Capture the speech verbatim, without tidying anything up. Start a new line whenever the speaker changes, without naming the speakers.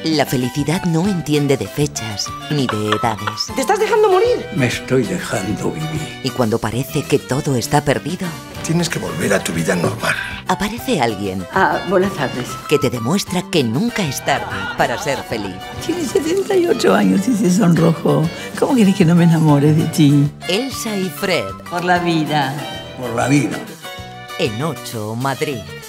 La felicidad no entiende de fechas ni de edades.
¿Te estás dejando morir?
Me estoy dejando vivir.
Y cuando parece que todo está perdido,
tienes que volver a tu vida normal.
Aparece alguien
Ah, buenas tardes.
que te demuestra que nunca es tarde para ser feliz.
Tienes setenta y ocho años y se sonrojó. ¿Cómo quieres que no me enamore de ti?
Elsa y Fred.
Por la vida.
Por la vida.
En ocho, Madrid.